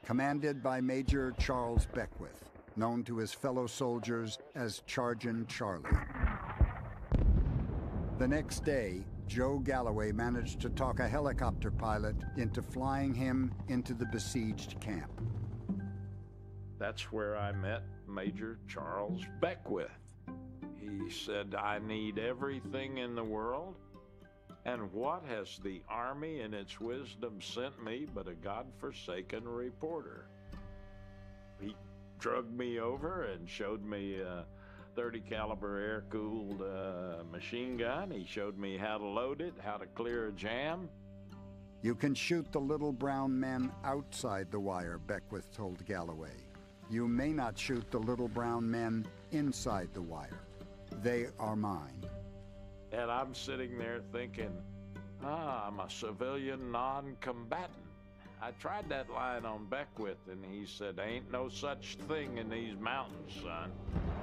commanded by Major Charles Beckwith, known to his fellow soldiers as Chargin Charlie. The next day, Joe Galloway managed to talk a helicopter pilot into flying him into the besieged camp. That's where I met Major Charles Beckwith. He said, "I need everything in the world, and what has the Army in its wisdom sent me but a godforsaken reporter?" He drugged me over and showed me a 30 caliber air-cooled machine gun. He showed me how to load it, how to clear a jam. "You can shoot the little brown men outside the wire," Beckwith told Galloway. "You may not shoot the little brown men inside the wire. They are mine." And I'm sitting there thinking, I'm a civilian non-combatant. I tried that line on Beckwith, and he said, "Ain't no such thing in these mountains, son."